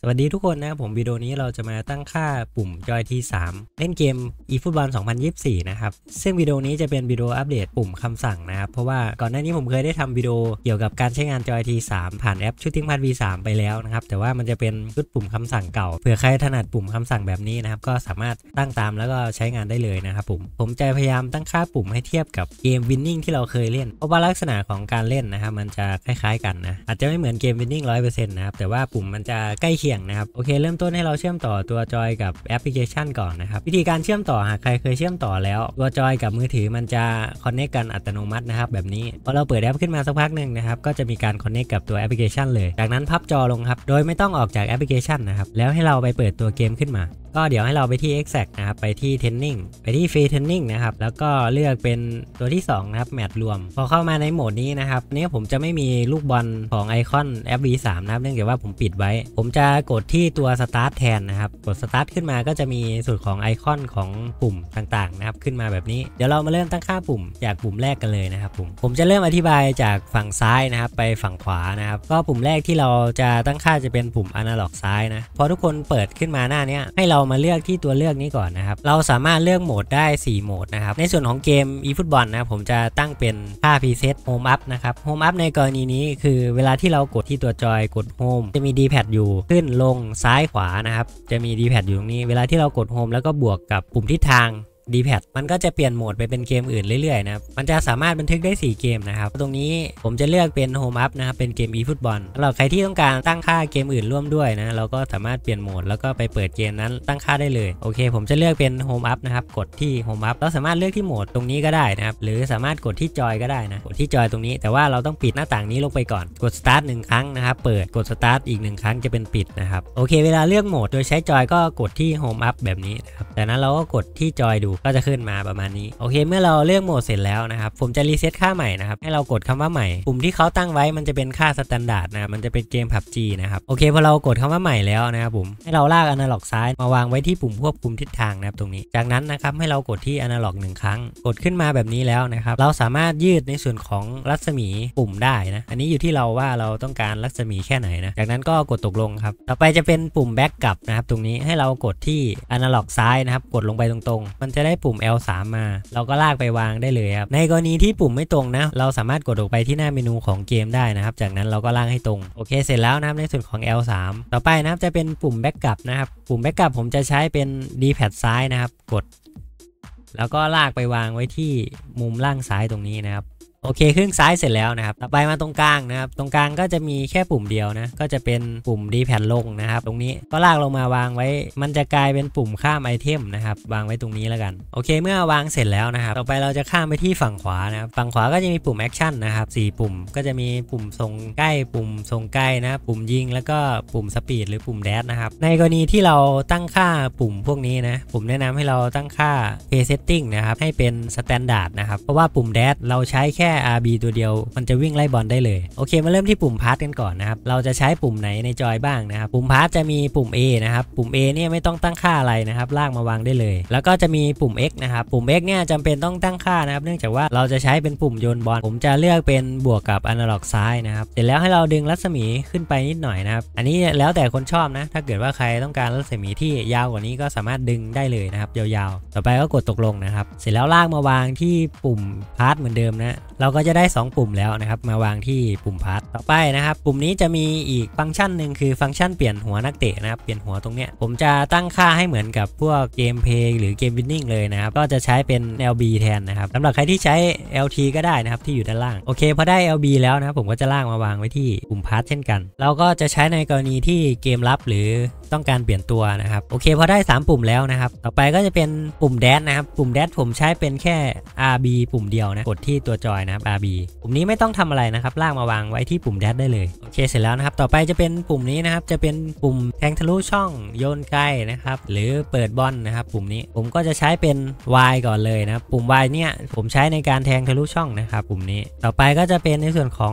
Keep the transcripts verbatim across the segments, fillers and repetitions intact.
สวัสดีทุกคนนะครับผมวิดีโอนี้เราจะมาตั้งค่าปุ่มจอย ที สาม เล่นเกม eFootball สองพันยี่สิบสี่นะครับซึ่งวิดีโอนี้จะเป็นวิดีโออัปเดตปุ่มคำสั่งนะครับเพราะว่าก่อนหน้านี้ผมเคยได้ทำวิดีโอเกี่ยวกับการใช้งานจอย ที สาม ผ่านแอป Shooting Pass วี สาม ไปแล้วนะครับแต่ว่ามันจะเป็นชุดปุ่มคำสั่งเก่าเผื่อใครถนัดปุ่มคำสั่งแบบนี้นะครับก็สามารถตั้งตามแล้วก็ใช้งานได้เลยนะครับผมผมจะพยายามตั้งค่าปุ่มให้เทียบกับเกม Winning ที่เราเคยเล่นเพราะว่าลักษณะของการเล่นนะครับมันจะคล้ายๆกันนะอาจจะไม่เหมือนเกม Winning ร้อยเปอร์เซ็นต์ นะครับแต่ว่าปุ่มมันจะใกล้เคียงนะครับโอเคเริ่มต้นให้เราเชื่อมต่อตัวจอยกับแอปพลิเคชันก่อนนะครับวิธีการเชื่อมต่อหากใครเคยเชื่อมต่อแล้วตัวจอยกับมือถือมันจะคอนเนคกันอัตโนมัตินะครับแบบนี้พอเราเปิดแอปขึ้นมาสักพักหนึ่งนะครับก็จะมีการคอนเนคกับตัวแอปพลิเคชันเลยจากนั้นพับจอลงครับโดยไม่ต้องออกจากแอปพลิเคชันนะครับแล้วให้เราไปเปิดตัวเกมขึ้นมาก็เดี๋ยวให้เราไปที่ Exact นะครับไปที่ Training ไปที่ Free Training นะครับแล้วก็เลือกเป็นตัวที่สองนะครับแมตช์รวมพอเข้ามาในโหมดนี้นะครับนี้ผมจะไม่มีลูกบอลของไอคอนแอป วี สาม นะครับเนื่องจากว่าผมปิดไว้ผมจะกดที่ตัว Start แทนนะครับกด Start ขึ้นมาก็จะมีส่วนของไอคอนของปุ่มต่างๆนะครับขึ้นมาแบบนี้เดี๋ยวเรามาเริ่มตั้งค่าปุ่มจากปุ่มแรกกันเลยนะครับผมผมจะเริ่มอธิบายจากฝั่งซ้ายนะครับไปฝั่งขวานะครับก็ปุ่มแรกที่เราจะตั้งค่าจะเป็นปุ่ม Analog ซ้ายนะพอทุกคนเปิดขึ้นมาหน้านี้ให้เรามาเลือกที่ตัวเลือกนี้ก่อนนะครับเราสามารถเลือกโหมดได้สี่โหมดนะครับในส่วนของเกม eFootball นะผมจะตั้งเป็นค่า preset home up นะครับ home up ในกรณีนี้คือเวลาที่เรากดที่ตัวจอยกด home จะมี D-pad อยู่ขึ้นลงซ้ายขวานะครับจะมี D-pad อยู่ตรงนี้เวลาที่เรากด home แล้วก็บวกกับปุ่มทิศทางD-pad มันก็จะเปลี่ยนโหมดไปเป็นเกมอื่นเรื่อยๆนะครับมันจะสามารถบันทึกได้สี่เกมนะครับตรงนี้ผมจะเลือกเป็น Home Up นะครับเป็นเกม eFootball สำหรับใครที่ต้องการตั้งค่าเกมอื่นร่วมด้วยนะเราก็สามารถเปลี่ยนโหมดแล้วก็ไปเปิดเกมนั้นตั้งค่าได้เลยโอเคผมจะเลือกเป็น Home Up นะครับกดที่ Home Up เราสามารถเลือกที่โหมดตรงนี้ก็ได้นะครับหรือสามารถกดที่จอยก็ได้นะกดที่จอยตรงนี้แต่ว่าเราต้องปิดหน้าต่างนี้ลงไปก่อนกด Start หนึ่งครั้งนะครับเปิดกด Start อีกหนึ่งครั้งจะเป็นปิดนะครับโอเคเวลาเลือกโหมดโดยใช้จอยก็กดที่ Home Up แบบนี้นะครับจากนั้นเราก็กดที่จอยดูก็จะขึ้นมาประมาณนี้โอเคเมื่อเราเลือกโหมดเสร็จแล้วนะครับผมจะรีเซ็ตค่าใหม่นะครับให้เรากดคำว่าใหม่ปุ่มที่เขาตั้งไว้มันจะเป็นค่าสแตนดาร์ดนะมันจะเป็นเกม พับจี นะครับโอเคพอเรากดคำว่าใหม่แล้วนะครับผมให้เราลากอนาล็อกซ้ายมาวางไว้ที่ปุ่มควบคุมทิศทางนะครับตรงนี้จากนั้นนะครับให้เรากดที่อนาล็อกหนึ่งครั้งกดขึ้นมาแบบนี้แล้วนะครับเราสามารถยืดในส่วนของรัศมีปุ่มได้นะอันนี้อยู่ที่เราว่าเราต้องการรัศมีแค่ไหนนะจากนั้นก็กดตกลงครับต่อไปจะเป็นปุ่มแบ็กกลับนะครับตรงนี้ให้เรากดที่อนาล็อกซ้ายนะครับกดลงไปตรงๆมันจะได้ปุ่ม แอล สาม มาเราก็ลากไปวางได้เลยครับในกรณีที่ปุ่มไม่ตรงนะเราสามารถกดออกไปที่หน้าเมนูของเกมได้นะครับจากนั้นเราก็ลากให้ตรงโอเคเสร็จแล้วนะครับในส่วนของ แอล สาม ต่อไปนะครับจะเป็นปุ่มแบ็กกลับนะครับปุ่มแบ็กกลับผมจะใช้เป็น D-pad ซ้ายนะครับกดแล้วก็ลากไปวางไว้ที่มุมล่างซ้ายตรงนี้นะครับโอเคครึ่งซ้ายเสร็จแล้วนะครับต่อไปมาตรงกลางนะครับตรงกลางก็จะมีแค่ปุ่มเดียวนะก็จะเป็นปุ่ม D-pad ลงนะครับตรงนี้ก็ลากลงมาวางไว้มันจะกลายเป็นปุ่มข้ามไอเทมนะครับวางไว้ตรงนี้แล้วกันโอเคเมื่อวางเสร็จแล้วนะครับต่อไปเราจะข้ามไปที่ฝั่งขวานะครับฝั่งขวาก็จะมีปุ่มแอคชั่นนะครับสี่ปุ่มก็จะมีปุ่มส่งใกล้ปุ่มส่งใกล้นะปุ่มยิงแล้วก็ปุ่มสปีดหรือปุ่มแดชนะครับในกรณีที่เราตั้งค่าปุ่มพวกนี้นะผมแนะนำให้เราตั้งค่า Play Setting นะครับให้เป็น Standard นะครับเพราะว่าปุ่มแดชเราใช้แค่ อาร์ บี ตัวเดียวมันจะวิ่งไล่บอลได้เลยโอเคมาเริ่มที่ปุ่มพาสกันก่อนนะครับเราจะใช้ปุ่มไหนในจอยบ้างนะครับปุ่มพาสจะมีปุ่ม A นะครับปุ่ม A เนี่ยไม่ต้องตั้งค่าอะไรนะครับลากมาวางได้เลยแล้วก็จะมีปุ่ม X นะครับปุ่ม X เนี่ยจำเป็นต้องตั้งค่านะครับเนื่องจากว่าเราจะใช้เป็นปุ่มโยนบอลผมจะเลือกเป็นบวกกับอนาล็อกซ้ายนะครับเสร็จแล้วให้เราดึงรัศมีขึ้นไปนิดหน่อยนะครับอันนี้แล้วแต่คนชอบนะถ้าเกิดว่าใครต้องการรัศมีที่ยาวกว่านี้ก็สามารถดึงได้เลยนะครับยาวๆต่อไปก็กดตกลงนะครับเสร็จแล้วลากมาวางที่ปุ่มพาสเหมือนเดิมนะเราก็จะได้สองปุ่มแล้วนะครับมาวางที่ปุ่มพาสต่อไปนะครับปุ่มนี้จะมีอีกฟังก์ชันหนึ่งคือฟังก์ชันเปลี่ยนหัวนักเตะนะครับเปลี่ยนหัวตรงเนี้ยผมจะตั้งค่าให้เหมือนกับพวกเกมเพลย์หรือเกมวินนิ่งเลยนะครับก็จะใช้เป็น แอล บี แทนนะครับสำหรับใครที่ใช้ แอล ที ก็ได้นะครับที่อยู่ด้านล่างโอเคพอได้ แอล บี แล้วนะครับผมก็จะลากมาวางไว้ที่ปุ่มพาสเช่นกันเราก็จะใช้ในกรณีที่เกมลับหรือต้องการเปลี่ยนตัวนะครับโอเคพอได้สามปุ่มแล้วนะครับต่อไปก็จะเป็นปุ่มแดชนะครับปุ่มแดชผมใช้เป็นแค่ อาร์ บี ปุ่มเดียวนะกดที่ตัวจอยนะครับ อาร์ บี ปุ่มนี้ไม่ต้องทำอะไรนะครับลากมาวางไว้ที่ปุ่มแดชได้เลยโอเคเสร็จแล้วนะครับต่อไปจะเป็นปุ่มนี้นะครับจะเป็นปุ่มแทงทะลุช่องโยนไกลนะครับหรือเปิดบอลนะครับปุ่มนี้ผมก็จะใช้เป็น Y ก่อนเลยนะครับปุ่ม Y เนี่ยผมใช้ในการแทงทะลุช่องนะครับปุ่มนี้ต่อไปก็จะเป็นในส่วนของปุ่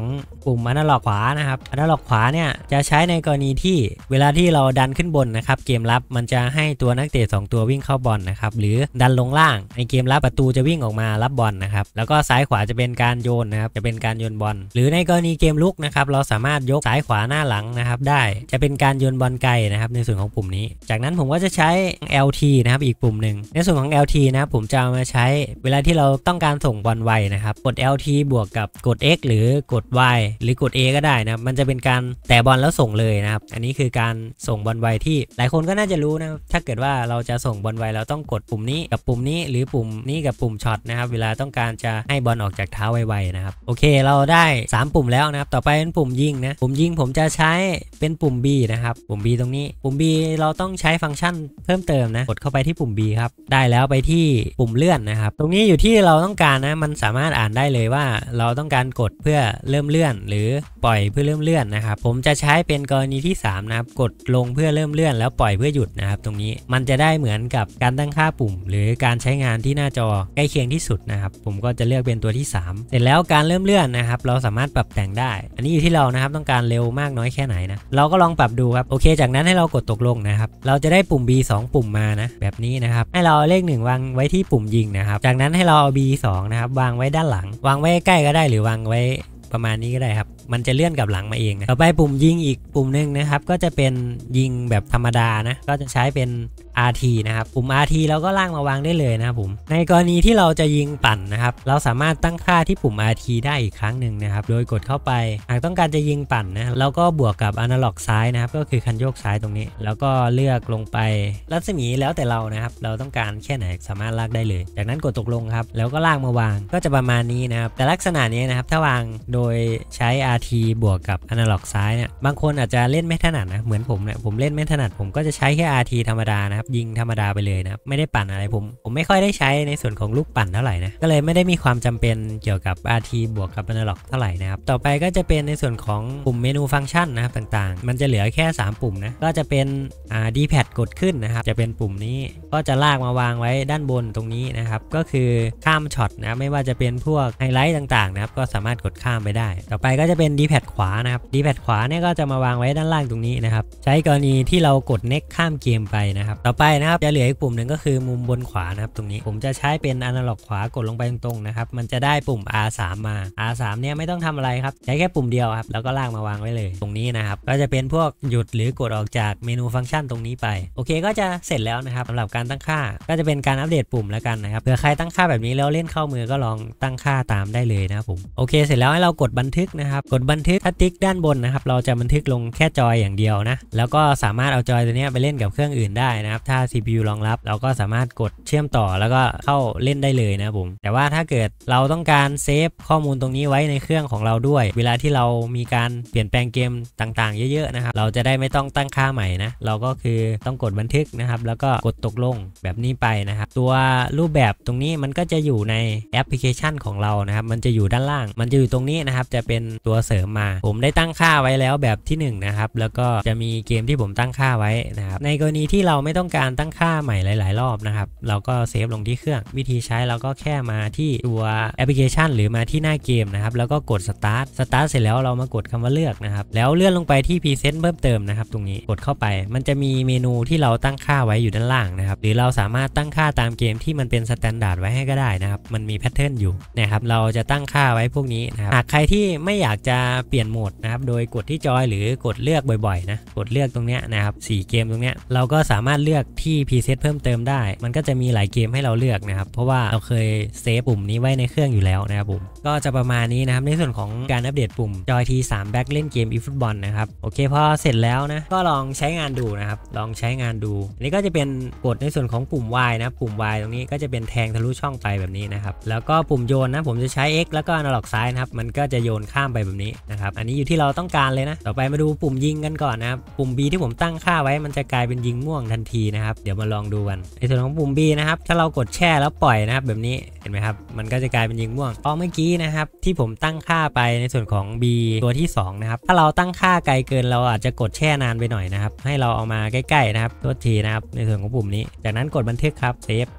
ปุ่มอนาล็อกขวานะครับอนาล็อกขวาเนี่ยจะใช้ในกรณีที่เวลาที่เราดันขึ้นบนนะครับเกมรับมันจะให้ตัวนักเตะสองตัววิ่งเข้าบอลนะครับหรือดันลงล่างในเกมรับประตูจะวิ่งออกมารับบอลนะครับแล้วก็ซ้ายขวาจะเป็นการโยนนะครับจะเป็นการโยนบอลหรือในกรณีเกมลุกนะครับเราสามารถยกซ้ายขวาหน้าหลังนะครับได้จะเป็นการโยนบอลไกลนะครับในส่วนของปุ่มนี้จากนั้นผมก็จะใช้ แอล ที นะครับอีกปุ่มหนึ่งในส่วนของ แอล ที นะครับผมจะเอามาใช้เวลาที่เราต้องการส่งบอลไวนะครับกด แอล ที บวกกับกด X หรือกด Y หรือกด A ก็ได้นะมันจะเป็นการแตะบอลแล้วส่งเลยนะครับอันนี้คือการส่งบอลไวที่หลายคนก็น่าจะรู้นะถ้าเกิดว่าเราจะส่งบอลไวเราต้องกดปุ่มนี้กับปุ่มนี้หรือปุ่มนี้กับปุ่มช็อตนะครับเวลาต้องการจะให้บอลออกจากเท้าไวๆนะครับโอเคเราได้สามปุ่มแล้วนะครับต่อไปเป็นปุ่มยิงนะปุ่มยิงผมจะใช้เป็นปุ่ม B นะครับปุ่ม B ตรงนี้ปุ่ม B เราต้องใช้ฟังก์ชันเพิ่มเติมนะกดเข้าไปที่ปุ่ม B ครับได้แล้วไปที่ปุ่มเลื่อนนะครับตรงนี้อยู่ที่เราต้องการนะมันสามารถอ่านได้เลยว่าเราต้องการกดเพื่อเริ่มเลื่อนหรือปล่อยเพื่อเริ่มเลื่อนนะครับผมจะใช้เป็นกรณีที่สามนะครับกดลงเพื่อเริ่มเลื่อนแล้วปล่อยเพื่อหยุดนะครับตรงนี้มันจะได้เหมือนกับการตั้งค่าปุ่มหรือการใช้งานที่หน้าจอใกล้เคียงที่สุดนะครับผมก็จะเลือกเป็นตัวที่สามเสร็จแล้วการเริ่มเลื่อนนะครับเราสามารถปรับแต่งได้อันนี้อยู่ที่เรานะครับต้องการเร็วมากน้อยแค่ไหนนะเราก็ลองปรับดูครับโอเคจากนั้นให้เรากดตกลงนะครับเราจะได้ปุ่ม B สองปุ่มมานะแบบนี้นะครับให้เราเอาเลขหนึ่งวางไว้ที่ปุ่มยิงนะครับจากนั้นให้เราเอา B สองนะครับวางไว้ด้านหลังวางไว้ใกล้ก็ได้หรือวางไว้ประมาณนี้ก็ได้ครับมันจะเลื่อนกับหลังมาเองนะต่อไปปุ่มยิงอีกปุ่มหนึ่งนะครับก็จะเป็นยิงแบบธรรมดานะก็จะใช้เป็น อาร์ ที นะครับปุ่ม อาร์ ที เราก็ลากมาวางได้เลยนะครับผมในกรณีที่เราจะยิงปั่นนะครับเราสามารถตั้งค่าที่ปุ่ม อาร์ ที ได้อีกครั้งหนึ่งนะครับโดยกดเข้าไปหากต้องการจะยิงปั่นนะเราก็บวกกับอนาล็อกซ้ายนะครับก็คือคันโยกซ้ายตรงนี้แล้วก็เลือกลงไปรัศมีแล้วแต่เรานะครับเราต้องการแค่ไหนสามารถลากได้เลยจากนั้นกดตกลงครับแล้วก็ลากมาวางก็จะประมาณนี้นะครับแต่ลักษณะนี้นะครับถ้าวางโดยใช้ อาร์ ที บวกกับอนาล็อกซ้ายเนี่ยบางคนอาจจะเล่นไม่ถนัดนะเหมือนผมเนี่ยผมเล่นไม่ถนัดผมก็จะใช้แค่ อาร์ ที ธรรมดานะครับยิงธรรมดาไปเลยนะครับไม่ได้ปั่นอะไรผมผมไม่ค่อยได้ใช้ในส่วนของลูกปั่นเท่าไหร่นะก็เลยไม่ได้มีความจำเป็นเกี่ยวกับ อาร์ ที บวกกับอนาล็อกเท่าไหร่นะครับต่อไปก็จะเป็นในส่วนของปุ่มเมนูฟังก์ชันนะครับต่างๆมันจะเหลือแค่สามปุ่มนะก็จะเป็นอ่า ดี แพด กดขึ้นนะครับจะเป็นปุ่มนี้ก็จะลากมาวางไว้ด้านบนตรงนี้นะครับก็คือข้ามช็อตนะไม่ว่าจะเป็นพวกไฮไลท์ต่างๆนะครับก็สามารถกดข้ามไปได้ต่อไปก็จะเป็น ดี แพด ขวานะครับ ดี แพด ขวาเนี่ยก็จะมาวางไว้ด้านล่างตรงนี้นะครับใช้กรณีที่เรากดเน็กข้ามเกมไปนะครับต่อไปนะครับจะเหลืออีกปุ่มหนึ่งก็คือมุมบนขวานะครับตรงนี้ผมจะใช้เป็นอนาล็อกขวากดลงไปตรงๆนะครับมันจะได้ปุ่ม อาร์ สาม มา อาร์ สาม เนี่ยไม่ต้องทำอะไรครับใช้แค่ปุ่มเดียวครับแล้วก็ลากมาวางไว้เลยตรงนี้นะครับก็จะเป็นพวกหยุดหรือกดออกจากเมนูฟังก์ชันตรงนี้ไปโอเคก็จะเสร็จแล้วนะครับสำหรับการตั้งค่าก็จะเป็นการอัปเดตปุ่มแล้วกันนะครับเผื่อใครตั้งค่าแบบนี้แล้วเล่นเข้ามือก็ลองตั้งค่าตามได้เลยนะครับผมโอเคเสร็จแล้วให้เรากดบันทึกนะครับกดบันทึกถ้าติ๊กด้านบนนะครับเราจะบันทึกลงแค่จอยอย่างเดียวนะแล้วก็สามารถเอาจอยตัวนี้ไปเล่นกับเครื่องอื่นได้นะครับถ้า ซี พี ยู รองรับเราก็สามารถกดเชื่อมต่อแล้วก็เข้าเล่นได้เลยนะครับผมแต่ว่าถ้าเกิดเราต้องการเซฟข้อมูลตรงนี้ไว้ในเครื่องของเราด้วยเวลาที่เรามีการเปลี่ยนแปลงเกมต่างๆเยอะๆนะครับเราจะได้ไม่ต้องตั้งค่าใหม่นะเราก็คือต้องกดบันทึกนะครับแล้วก็กดตกลงแบบนี้ไปนะครับตัวรูปแบบตรงนี้มันก็จะอยู่ในแอปพลิเคชันของเรานะครับมันจะอยู่ด้านล่างมันจะอยู่ตรงนี้นะครับจะเป็นตัวเสริมมาผมได้ตั้งค่าไว้แล้วแบบที่หนึ่งนะครับแล้วก็จะมีเกมที่ผมตั้งค่าไว้นะครับในกรณีที่เราไม่ต้องการตั้งค่าใหม่หลายๆรอบนะครับเราก็เซฟลงที่เครื่องวิธีใช้เราก็แค่มาที่ตัวแอปพลิเคชันหรือมาที่หน้าเกมนะครับแล้วก็กด start start เสร็จแล้วเรามากดคำว่าเลือกนะครับแล้วเลื่อนลงไปที่ preset เพิ่มเติมนะครับตรงนี้กดเข้าไปมันจะมีเมนูที่เราตั้งค่าไว้อยู่ด้านล่างนะครับหรือเราสามารถตั้งค่าตามเกมที่มันเป็นสแตนดาร์ดไว้ให้ก็ได้นะครับมันมีแพทเทิร์นอยู่นะครับเราจะตั้งค่าไว้พวกนี้นะครับหากใครที่ไม่อยากจะเปลี่ยนโหมดนะครับโดยกดที่จอยหรือกดเลือกบ่อยๆนะกดเลือกตรงเนี้ยนะครับสี่เกมตรงเนี้ยเราก็สามารถเลือกที่ preset เพิ่มเติมได้มันก็จะมีหลายเกมให้เราเลือกนะครับเพราะว่าเราเคยเซฟปุ่มนี้ไว้ในเครื่องอยู่แล้วนะครับผมก็จะประมาณนี้นะครับในส่วนของการอัปเดตปุ่มจอย ที สาม Back เล่นเกม eFootball นะครับโอเคพอเสร็จแล้วนะก็ลองใช้งานดูนะครับลองใช้งานดูอันนี้ก็จะเป็นกดในส่วนของปุ่ม Y นะปุ่ม Y ตรงนี้ก็จะเป็นแทงทะลุช่องไปแบบนี้นะครับแล้วก็ปุ่มโยนนะผมจะใช้ X แล้วก็อนาล็อกซ้ายนะครับมันก็จะโยนข้ามไปแบบนี้นะครับอันนี้อยู่ที่เราต้องการเลยนะต่อไปมาดูปุ่มยิงกันก่อนนะครับปุ่ม B ที่ผมตั้งค่าไว้มันจะกลายเป็นยิงม่วงทันทีนะครับเดี๋ยวมาลองดูกันในส่วนของปุ่ม B นะครับถ้าเรากดแช่แล้วปล่อยนะครับแบบนี้เห็นไหมครับมันก็จะกลายเป็นยิงม่วงพอเมื่อกี้นะครับที่ผมตั้งค่าไปในส่วนของ B ตัวที่สองนะครับถ้าเราตั้งค่าไกลเกินเราอาจจะกดแช่นานไปหน่อยนะครับให้เราเอามาใกล้ๆนะครับตัวทีนะครับในส่วนของปุ่มนี้จากนั้นกดบันทึกครับเซฟ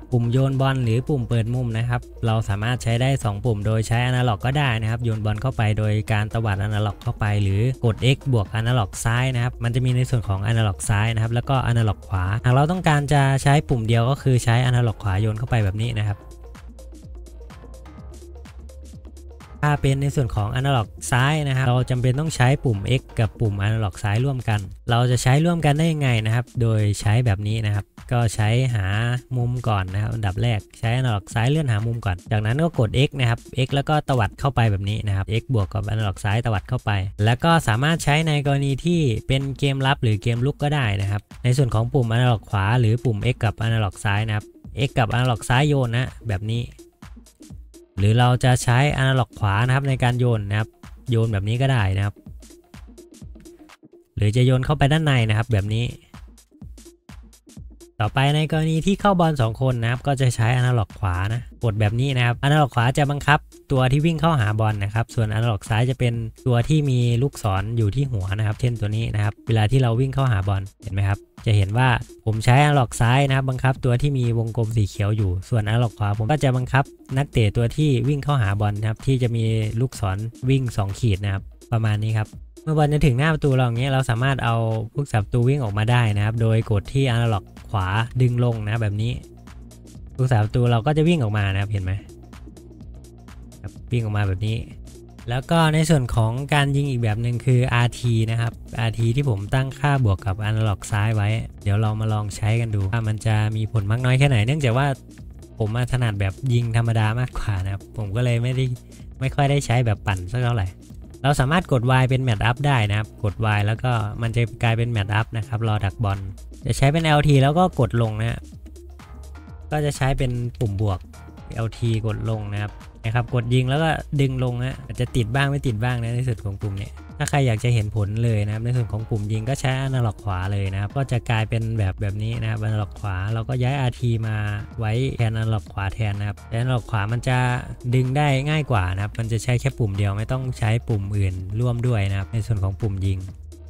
ปุ่มโยนบอลหรือปุ่มเปิดมุมนะครับเราสามารถใช้ได้สองปุ่มโดยใช้อนาล็อกก็ได้นะครับโยนบอลเข้าไปโดยการตวัดอนาล็อกเข้าไปหรือกด X บวกอนาล็อกซ้ายนะครับมันจะมีในส่วนของอนาล็อกซ้ายนะครับแล้วก็อนาล็อกขวาหากเราต้องการจะใช้ปุ่มเดียวก็คือใช้อนาล็อกขวาโยนเข้าไปแบบนี้นะครับถ้าเป็นในส่วนของอนาล็อกซ้ายนะครับเราจำเป็นต้องใช้ปุ่ม X กับปุ่มอนาล็อกซ้ายร่วมกันเราจะใช้ร่วมกันได้ยังไงนะครับโดยใช้แบบนี้นะครับก็ใช้หามุมก่อนนะครับอันดับแรกใช้อนาล็อกซ้ายเลื่อนหามุมก่อนจากนั้นก็กด X นะครับ X แล้วก็ตวัดเข้าไปแบบนี้นะครับ X บวกกับอนาล็อกซ้ายตวัดเข้าไปแล้วก็สามารถใช้ในกรณีที่เป็นเกมรับหรือเกมลุกก็ได้นะครับในส่วนของปุ่มอนาล็อกขวาหรือปุ่ม X กับอนาล็อกซ้ายนะครับ X กับอนาล็อกซ้ายโยนนะแบบนี้หรือเราจะใช้อนาล็อกขวานะครับในการโยนนะครับโยนแบบนี้ก็ได้นะครับหรือจะโยนเข้าไปด้านในนะครับแบบนี้ต่อไปในกรณีที่เข้าบอลสองคนนะครับก็จะใช้อนาล็อกขวานะกดแบบนี้นะครับอนาล็อกขวาจะบังคับตัวที่วิ่งเข้าหาบอลนะครับส่วนอนาล็อกซ้ายจะเป็นตัวที่มีลูกศร อ, อยู่ที่หัวนะครับเช่นตัวนี้นะครับเวลาที่เราวิ่งเข้าหาบอลเห็นไหมครับจะเห็นว่าผมใช้อนาล็อกซ้ายนะครับบังคับตัวที่มีวงกลมสีเขียวอยู่ส่วนอนาล็อกขวาผมก็จะบังคับนักเตะตัวที่วิ่งเข้าหาบอลนะครับที่จะมีลูกศรวิ่งสองขีดนะครับประมาณนี้ครับเมื่อบอลจะถึงหน้าประตูเราอย่างเงี้ยเราสามารถเอาผู้สับประตูวิ่งออกมาได้นะครับโดยกดที่อนาล็อกขวาดึงลงนะแบบนี้ผู้สับประตูเราก็จะวิ่งออกมานะครับเห็นไหมครับวิ่งออกมาแบบนี้แล้วก็ในส่วนของการยิงอีกแบบหนึ่งคือ อาร์ ที นะครับ อาร์ ที ที่ผมตั้งค่าบวกกับอนาล็อกซ้ายไว้เดี๋ยวเรามาลองใช้กันดูว่ามันจะมีผลมากน้อยแค่ไหนเนื่องจากว่าผมมาถนัดแบบยิงธรรมดามากกว่านะครับผมก็เลยไม่ได้ไม่ค่อยได้ใช้แบบปั่นสักเท่าไหร่เราสามารถกด Y เป็นแมตช์อัพได้นะครับกด Y แล้วก็มันจะกลายเป็นแมตช์อัพนะครับรอดักบอลจะใช้เป็น แอล ที แล้วก็กดลงนะก็จะใช้เป็นปุ่มบวก แอล ที กดลงนะครับนะครับกดยิงแล้วก็ดึงลงนะอาจจะติดบ้างไม่ติดบ้างนะในส่วนของปุ่มนี้ถ้าใครอยากจะเห็นผลเลยนะครับในส่วนของปุ่มยิงก็ใช้อนาล็อกขวาเลยนะครับก็จะกลายเป็นแบบแบบนี้นะครับอนาล็อกขวาเราก็ย้าย อาร์ ที มาไว้แทนอนาล็อกขวาแทนนะครับแต่อนาล็อกขวามันจะดึงได้ง่ายกว่านะครับมันจะใช้แค่ปุ่มเดียวไม่ต้องใช้ปุ่มอื่นร่วมด้วยนะครับในส่วนของปุ่มยิง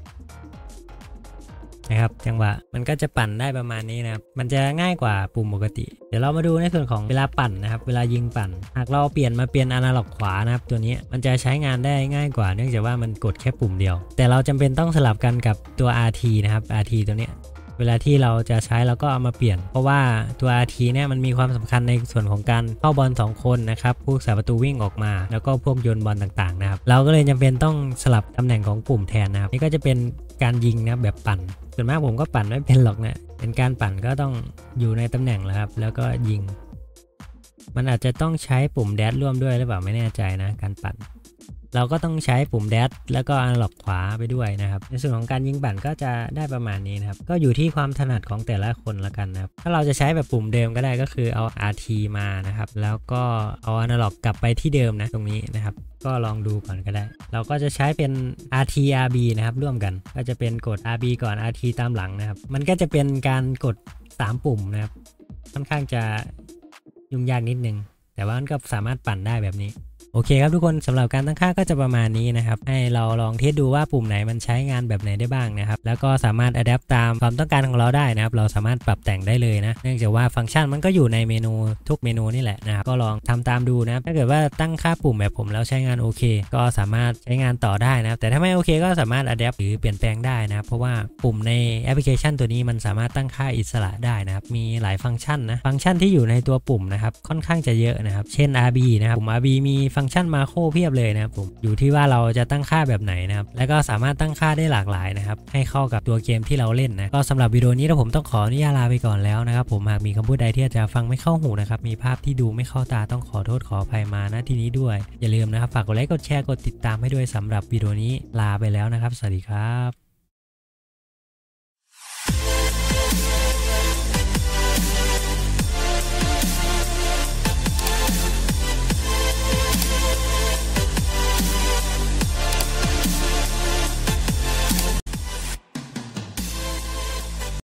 นะครับจังหวะมันก็จะปั่นได้ประมาณนี้นะครับมันจะง่ายกว่าปุ่มปกติเดี๋ยวเรามาดูในส่วนของเวลาปั่นนะครับเวลายิงปั่นหากเราเปลี่ยนมาเป็นอนาล็อกขวานะครับตัวนี้มันจะใช้งานได้ง่ายกว่าเนื่องจากว่ามันกดแค่ปุ่มเดียวแต่เราจำเป็นต้องสลับกันกับตัว อาร์ ที นะครับ อาร์ ที ตัวนี้เวลาที่เราจะใช้เราก็เอามาเปลี่ยนเพราะว่าตัว อาร์ ที เนี่ยมันมีความสำคัญในส่วนของการเข้าบอลสองคนนะครับผู้รักษาประตูวิ่งออกมาแล้วก็พวกโยนบอลต่างๆนะครับเราก็เลยจำเป็นต้องสลับตำแหน่งของปุ่มแทนนะครับนี่ก็จะเป็นการยิงนะแบบปั่นส่วนมากผมก็ปั่นไม่เป็นหรอกนะเป็นการปั่นก็ต้องอยู่ในตำแหน่งแล้วครับแล้วก็ยิงมันอาจจะต้องใช้ปุ่มแดชร่วมด้วยหรือเปล่าไม่แน่ใจนะการปั่นเราก็ต้องใช้ปุ่มแดชแล้วก็อนาล็อกขวาไปด้วยนะครับในส่วนของการยิงปั่นก็จะได้ประมาณนี้นะครับก็อยู่ที่ความถนัดของแต่ละคนละกันนะครับถ้าเราจะใช้แบบปุ่มเดิมก็ได้ก็คือเอา อาร์ ที มานะครับแล้วก็เอาอนาล็อกกลับไปที่เดิมนะตรงนี้นะครับก็ลองดูก่อนก็ได้เราก็จะใช้เป็น อาร์ ที อาร์ บี นะครับร่วมกันก็จะเป็นกด อาร์ บี ก่อน อาร์ ที ตามหลังนะครับมันก็จะเป็นการกดสามปุ่มนะครับค่อนข้างจะยุ่งยากนิดนึงแต่ว่ามันก็สามารถปั่นได้แบบนี้โอเคครับทุกคนสำหรับการตั้งค่าก็จะประมาณนี้นะครับให้เราลองเทสดูว่าปุ่มไหนมันใช้งานแบบไหนได้บ้างนะครับแล้วก็สามารถอัดแอปตามความต้องการของเราได้นะครับเราสามารถปรับแต่งได้เลยนะเนื่องจากว่าฟังก์ชันมันก็อยู่ในเมนูทุกเมนูนี่แหละนะครับก็ลองทำตามดูนะครับถ้าเกิดว่าตั้งค่าปุ่มแบบผมแล้วใช้งานโอเคก็สามารถใช้งานต่อได้นะครับแต่ถ้าไม่โอเคก็สามารถอัดแอปหรือเปลี่ยนแปลงได้นะครับเพราะว่าปุ่มในแอปพลิเคชันตัวนี้มันสามารถตั้งค่าอิสระได้นะครับมีหลายฟังก์ชันนะฟังก์ชันที่อยู่ในตัวปุ่มนะครับค่อนข้างจะเยอะนะครับเช่น อาร์ บี นะครับปุ่ม อาร์ บี มีฟังก์ชันมาโคเพียบเลยนะครับผมอยู่ที่ว่าเราจะตั้งค่าแบบไหนนะครับแล้วก็สามารถตั้งค่าได้หลากหลายนะครับให้เข้ากับตัวเกมที่เราเล่นนะก็สำหรับวิดีโอนี้ผมต้องขออนุญาตลาไปก่อนแล้วนะครับผมหากมีคำพูดใดที่อาจจะฟังไม่เข้าหูนะครับมีภาพที่ดูไม่เข้าตาต้องขอโทษขออภัยมาณที่นี้ด้วยอย่าลืมนะครับฝากกดไลค์กดแชร์กดติดตามให้ด้วยสำหรับวิดีโอนี้ลาไปแล้วนะครับสวัสดีครับ